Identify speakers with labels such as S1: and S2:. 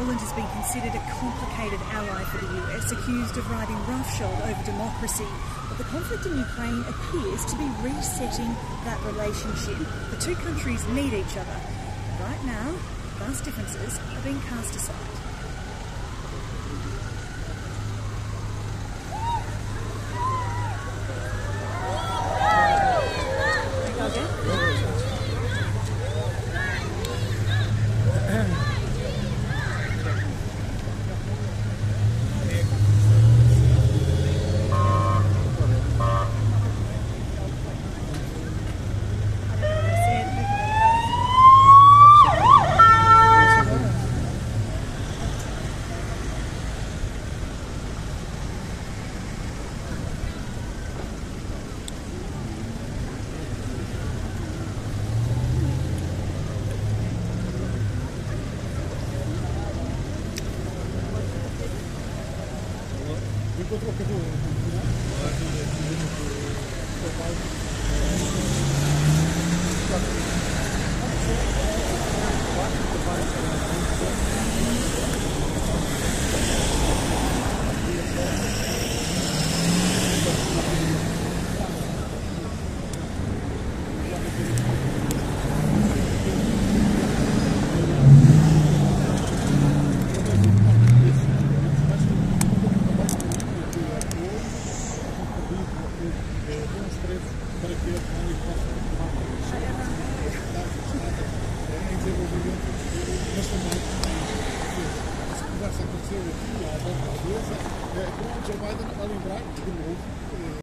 S1: Poland has been considered a complicated ally for the US, accused of riding roughshod over democracy. But the conflict in Ukraine appears to be resetting that relationship. The two countries need each other. Right now, vast differences are being cast aside.
S2: Encontrou o para que a comunidade possa em desenvolvimento, mas também essa conversa aconteceu aqui há 10 vezes, com o Joe Biden a lembrar de novo